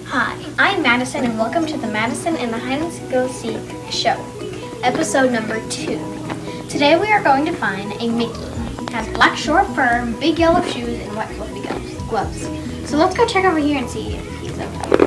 Hi, I'm Madison and welcome to the Madison and the Hide and Go Seek show, episode number 2. Today we are going to find a Mickey. It has black short fur, big yellow shoes, and white fluffy gloves. So let's go check over here and see if he's okay.